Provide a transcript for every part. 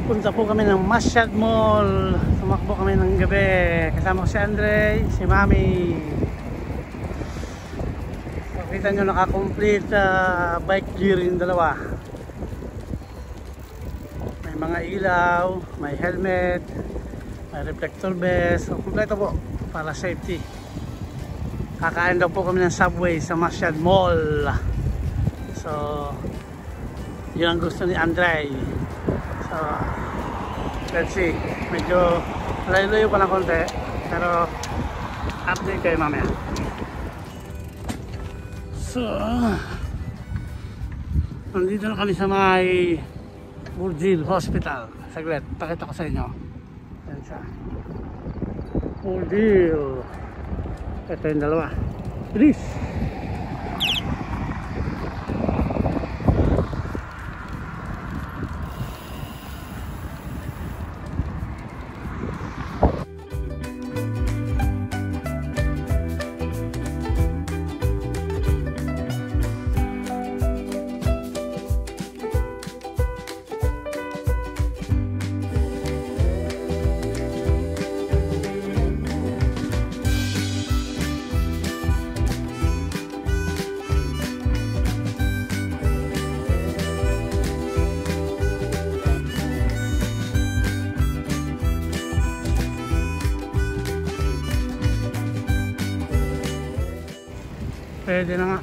Punta po kami ng Masyad Mall. Tumakbo kami ng gabi. Kasama ko si Andre, si Mami. Kita nyo nakakomplete bike gear yung dalawa. May mga ilaw, may helmet, may reflector vest. So, kompleto po para safety. Kakain daw po kami ng Subway sa Masyad Mall. So, yun ang gusto ni Andre. So, let's see. Medyo layo-layo pa ng konti, pero update kayo mamaya. So, nandito na kami sa may Burjil Hospital. Saglit, pakita ko sa inyo. Yan siya, Burjil. Ito yung dalawa. Bilis! Pwede na nga.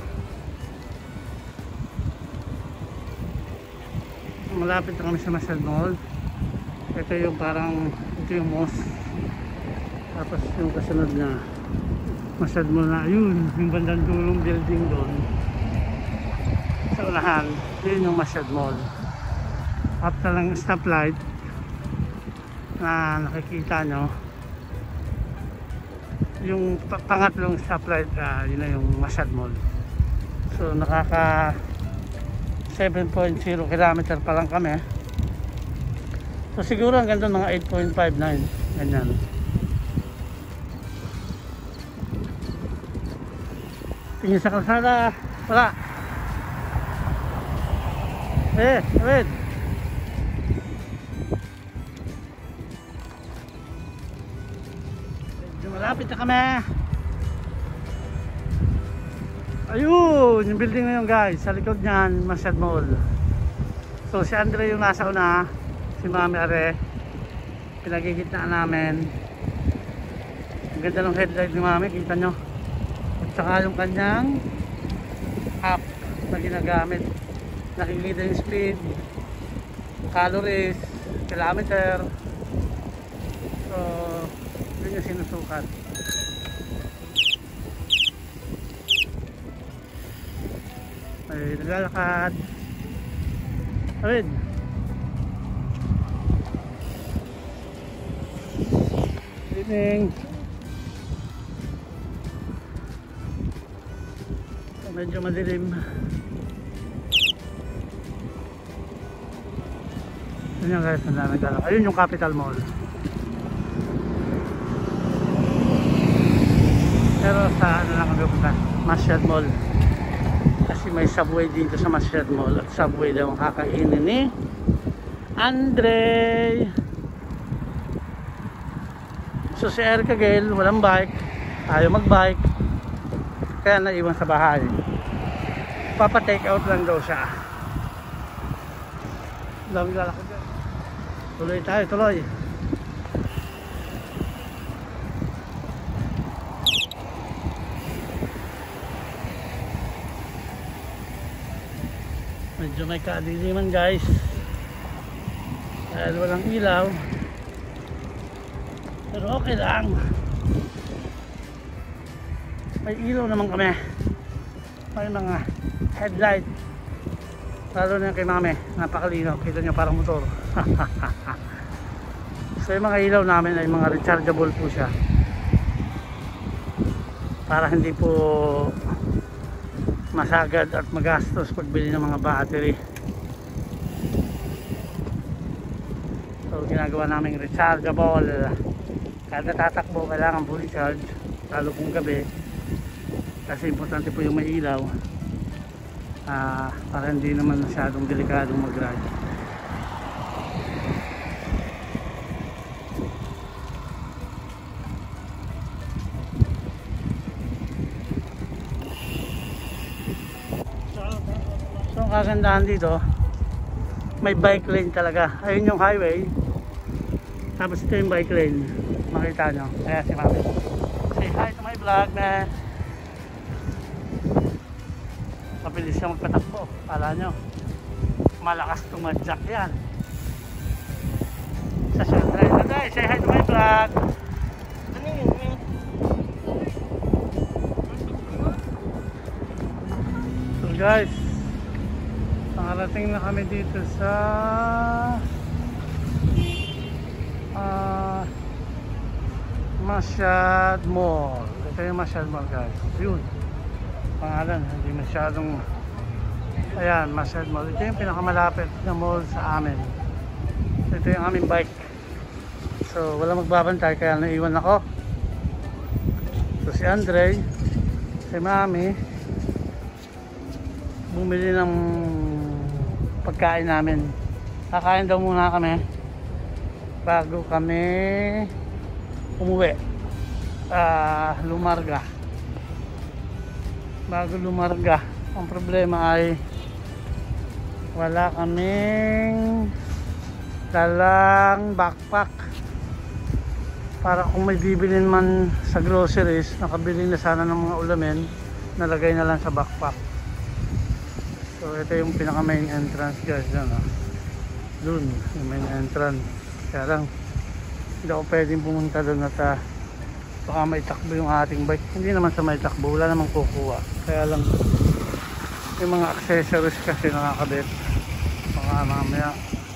Malapit na kami sa Masyad Mall. Ito yung parang, ito yung mosque. Tapos yung kasunod na Masyad Mall na yun, yung bandang dulong building doon sa unahan, yun yung Masyad Mall. After lang stoplight na nakikita nyo, yung pangatlong stoplight, yun na yung Masyad Mall. So nakaka 7.0 km pa lang kami. So siguro hanggang doon mga 8.59 ganyan. Tingin sa kalsada, wala. Wait. Malapit na kami. Ayun, yung building na yun guys. Sa likod niyan, Masyad Mall. So si Andre yung nasa una, si Mami are. Pinagigitnaan namin. Ang ganda ng headlight ni Mami, kita nyo. At saka yung kanyang app na ginagamit. Nakikita yung speed, calories, kilometer. So yun yung sinusukat. Ay, naglalakad. Alin? Evening. Medyo madilim. Yun yung guys, naglalakad. Ayun yung Capital Mall. Pero sa ano lang kami punta, Masyad Mall. Kasi may Subway dito sa Masyad Mall. At Subway daw ang kakainin ni Andre. So si Erica Gail, walang bike, ayaw mag-bike, kaya naiwan sa bahay. Papa take out lang daw siya. Dami lalakad dyan. Tuloy tayo, tuloy. Medyo may kadiliman guys dahil walang ilaw, pero okay lang, may ilaw naman kami, may mga headlight, lalo na kay Mami, napakalinaw, kita nyo parang motor. So yung mga ilaw namin ay mga rechargeable po siya para hindi po masagad at magastos pagbili ng mga battery. So ginagawa naming rechargeable. Kada tatakbo kailangan fully charge, lalo kung gabi, kasi importante po yung may ilaw. para hindi naman masyadong delikadong mag-ride. kagandahan dito, may bike lane talaga. Ayun yung highway, tapos ito yung bike lane. Makita nyo. Kaya si Mami, say hi to my vlog na. Mabilis siya magpatakbo. Kala nyo malakas tumadyak yan sa Shandray. Day, say hi to my vlog. So guys, nakarating na kami dito sa Masyad Mall. Ito yung Masyad Mall guys. Yun pangalan, hindi masyadong, ayan, Masyad Mall. Ito yung pinakamalapit na mall sa amin. Ito yung aming bike, so wala magbabantay kaya naiwan ako. So si Andre, si Mami, bumili ng pagkain namin. Kakain daw muna kami bago kami umuwi, lumarga. Bago lumarga, ang problema ay wala kaming dalang backpack para kung may bibilin man sa groceries, nakabili na sana ng mga ulamin, nalagay na lang sa backpack. So ito yung pinaka main entrance guys, dyan, dun yung main entrance. Kaya lang hindi ako pwedeng pumunta doon at baka may takbo yung ating bike. Hindi naman sa may takbo, wala namang kukuha. Kaya lang yung mga accessories kasi nakakabit, baka mamaya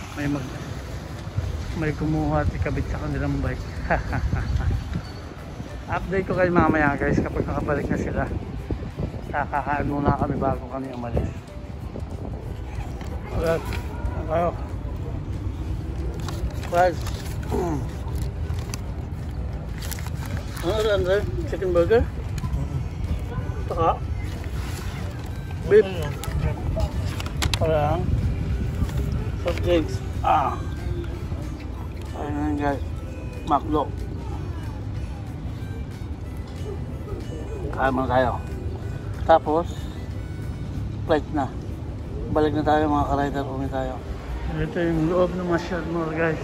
may kumuha at ikabit sa kanilang bike. Update ko kayo mamaya guys kapag nakabalik na sila. Kakakaan muna kami bago kami umalis. Alright, kayo guys. Ano Andre? Chicken burger? Saka beef. Parang soft drinks. Ayun guys, McDo. Kain muna tayo. Tapos flight na. Balik na tayo mga ka-rider, uwi tayo. Ito yung loob ng Masyad Mall guys.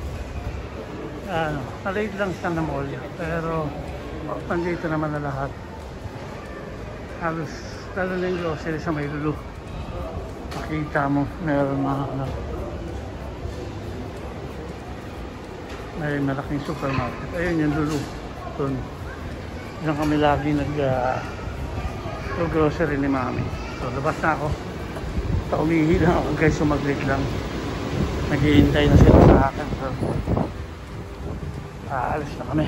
Nalate lang sa mall, pero pandito naman na lahat. Halos lalo na yung grocery sa may Lulu. Makita mo meron mga may malaking supermarket. Ayun yung Lulu doon. Diyan kami lagi grocery ni Mami. So labas na ako. Umihi lang ako guys, sumaglit lang. Naghihintay na sila sa akin. So aalis na kami.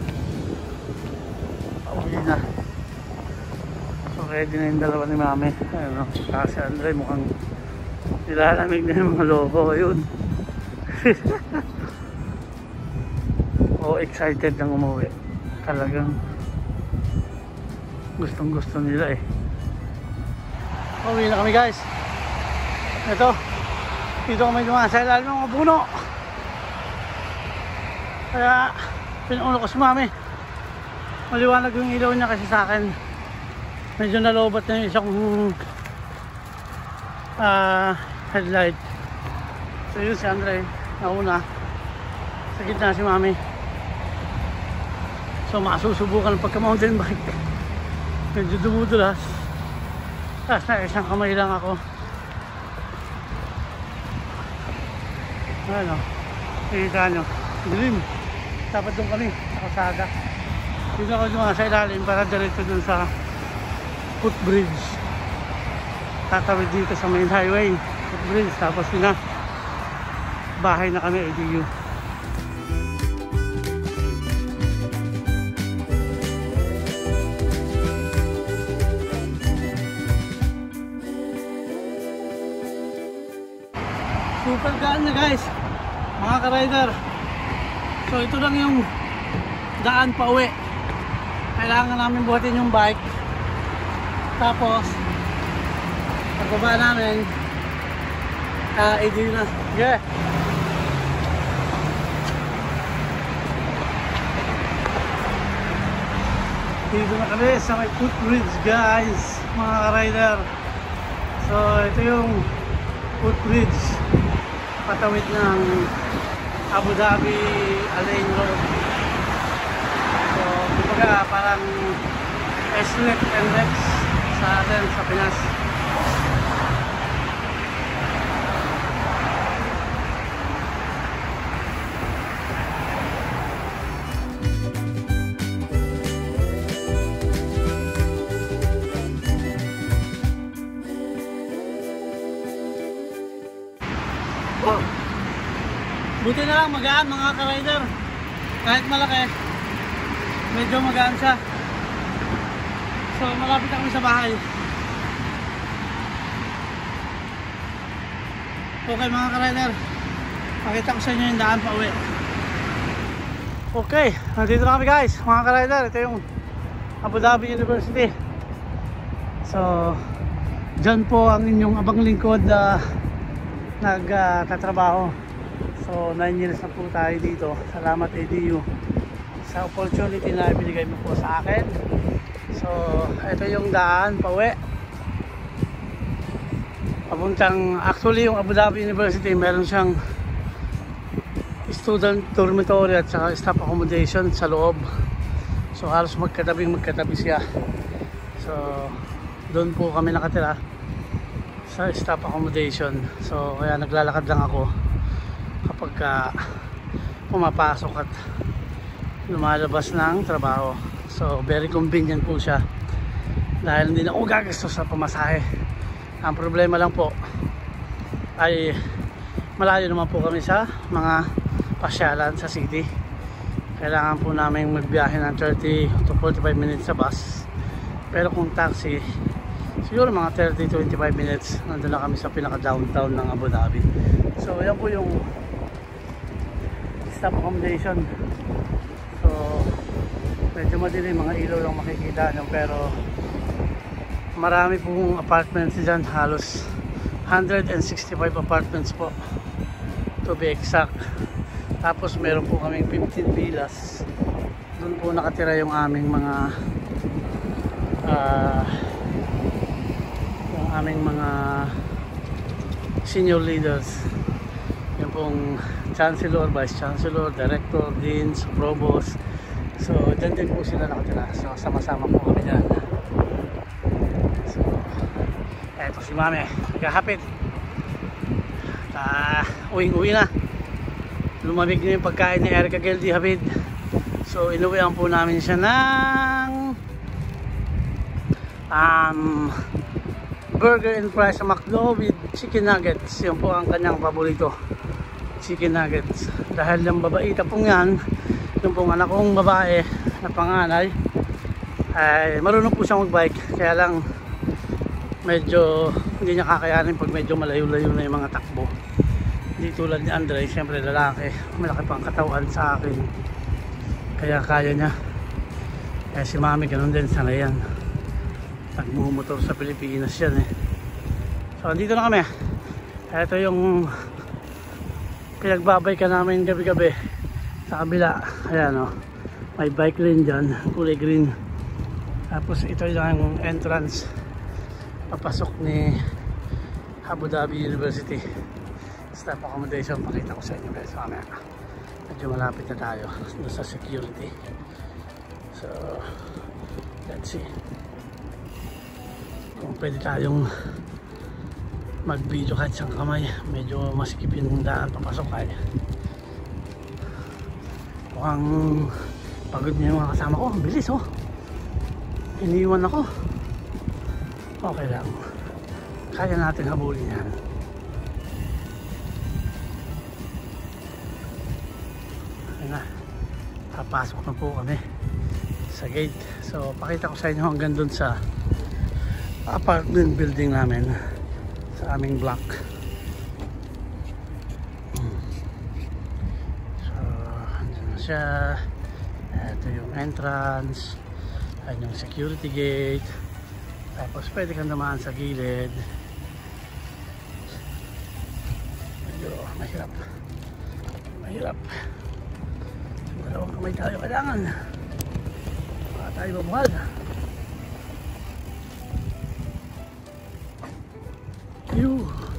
Pauwi na. So ready na yung dalawa ni Mami. Ayun, kasi Andre mukhang nilalamig na yung mga lobo. Ayun. Excited nang umuwi. Talagang gustong gusto nila eh. Pauwi na kami guys. Ito, dito kami dumaan sa ilalim ng mga puno. Kaya pinuulo ko si Mami. Maliwanag yung ilaw niya kasi sa akin medyo nalobat na yung isang headlight. So yun si Andre nauna, sa gitna si Mami. So masusubukan ng pagka mountain bike, medyo dumudulas. Tapos na isang kamay lang ako. Ano, kita nyo, dilim. Dapat doon kami, sa kalsada. Dito ako dumaan sa ilalim para diretso dun sa footbridge. Tatawid dito sa main highway, footbridge. Tapos yun na, bahay na kami, ADU. Super gaan na guys, mga ka-rider. So ito lang yung daan pa uwi. Kailangan namin buhatin yung bike. Tapos pagbaba namin i-deal na. Yeah. Dito na kami sa may footbridge guys, mga ka-rider. So So ito yung footbridge patawid ng Abu Dhabi Alain Road. So kumbaga parang SLEC NLEX sa atin sa Pinas. Buti na lang magaan mga ka-rider. Kahit malaki, medyo magaan siya. So malapit kami sa bahay. Okay mga ka-rider, pakita ko sa inyo yung daan pa uwi. Okay, nandito na kami guys mga ka-rider. Ito yung Abu Dhabi University. So dyan po ang inyong abang lingkod nagtatrabaho. So 9 years na po tayo dito. Salamat EDU sa opportunity na ibinigay mo po sa akin. So ito yung daan pauwi. Papuntang, actually yung Abu Dhabi University meron siyang student dormitory at saka staff accommodation sa loob. So halos magkatabi siya. So doon po kami nakatira sa staff accommodation. So kaya naglalakad lang ako kapag pumapasok at lumalabas ng trabaho. So very convenient po siya dahil hindi na ako gagastos sa pamasahe. Ang problema lang po ay malayo naman po kami sa mga pasyalan sa city. Kailangan po namin magbiyahe ng 30 to 45 minutes sa bus. Pero kung taxi, siguro mga 30 to 25 minutes nandun na kami sa pinaka downtown ng Abu Dhabi. So yan po yung staff accommodation. So medyo madilim, mga ilaw lang makikita nyo, pero marami pong apartments dyan, halos 165 apartments po to be exact. Tapos meron po kaming 15 villas. Doon po nakatira yung aming mga senior leaders. Yung pong chancellor, vice chancellor, director, deans, provost. So dyan din po sila nakatira. So sama-sama po kami dyan. So eto si mami, nagkahapit. Uwing-uwi na. Lumamig na yung pagkain ni Erica Geldi Hafid. So inuwihan po namin siya ng burger and fries sa McDo with chicken nuggets. Yun po ang kanyang paborito, chicken nuggets. Dahil yung babaita pong yan, yung pong anak kong babae na panganay, ay marunong po siyang magbike. Kaya lang medyo hindi niya kakayanin pag medyo malayo-layo na yung mga takbo. Hindi tulad ni Andre, siyempre lalaki, malaki pang katawan sa akin, kaya kaya niya. Kaya si mami ganun din, sana yan, nagmumotor sa Pilipinas yan eh. So andito na kami. Ito yung pinagbabay ka namin gabi-gabi sa kabila. Ayan o, may bike lane dyan, kulay green. Tapos ito yung entrance papasok ni Abu Dhabi University staff accommodation. Pakita ko sa inyo guys mamaya. Medyo malapit na tayo doon sa security. So let's see kung pwede tayong mag video kahit siyang kamay. Medyo masikip yung daan papasok kaya. Mukhang pagod niya yung mga kasama ko. Ang bilis oh, iniwan ako. Okay lang, kaya natin habulin yan. Ayun na, papasok na po kami sa gate. So pakita ko sa inyo hanggang dun sa apartment building namin sa aming block. So andun na siya. Ito yung entrance, ayun yung security gate. Tapos pwede kang naman sa gilid. Medyo mahirap. Dalawang kamay tayo kailangan. Baka tayo mabuhal.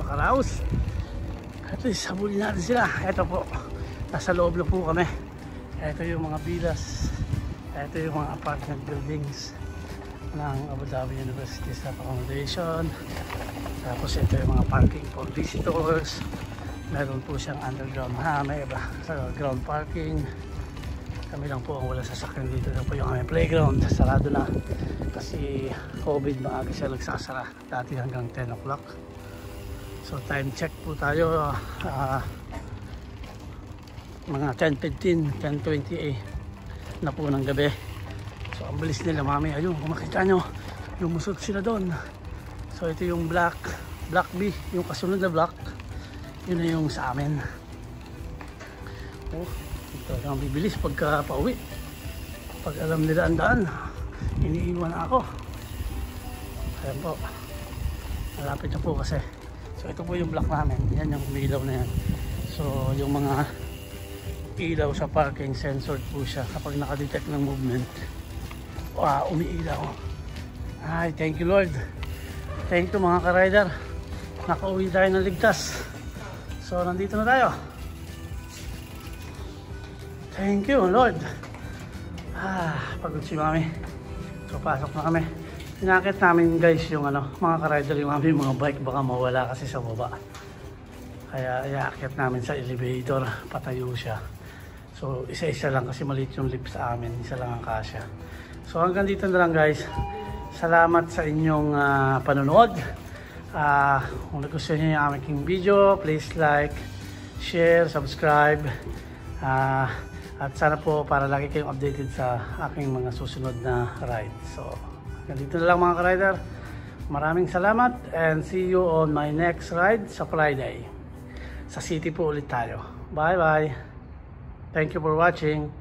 nakaraos. At least habulin natin sila. Ito po, nasa loob na po kami. Ito yung mga villas, ito yung mga apartment buildings ng Abu Dhabi University Staff Accommodation. Tapos ito yung mga parking for visitors. Meron po siyang underground may iba sa ground parking. Kami lang po ang wala sasakyan dito. Ito po yung aming playground, sarado na kasi COVID, maaga siya nagsasara, dati hanggang 10 o'clock. So time check po tayo, mga 10:15, 10:20 na po ng gabi. So ang bilis nila mami. Ayun, kung makita nyo, lumusot sila doon. So ito yung Block B, yung kasunod na block. Yun na yung sa amin. Oh, ito lang bibilis pagka pauwi. Pag alam nila ang daan, iniiwan ako. Ayan po, malapit na po kasi. So ito po yung block namin. Yan yung ilaw na yan. So yung mga ilaw sa parking, censored po siya kapag nakadetect ng movement. Wow, umiilaw. Ay, thank you Lord. Thank you mga ka-rider. Nakauwi tayo ng ligtas. So nandito na tayo. Thank you Lord. Pagod si mami. So pasok na kami. Inakit namin guys yung mga ka-rider, yung aming mga bike baka mawala kasi sa baba. Kaya iakit namin sa elevator, patayo siya. So isa-isa lang kasi maliit yung lift sa amin, isa lang ang kasya. So hanggang dito na lang guys. Salamat sa inyong panonood. Kung nagustuhan niyo yung aming video, please like, share, subscribe. At sana po para lagi kayong updated sa aking mga susunod na ride. So ganito na lang mga ka-rider. Maraming salamat and see you on my next ride sa Friday. Sa city po ulit tayo. Bye bye. Thank you for watching.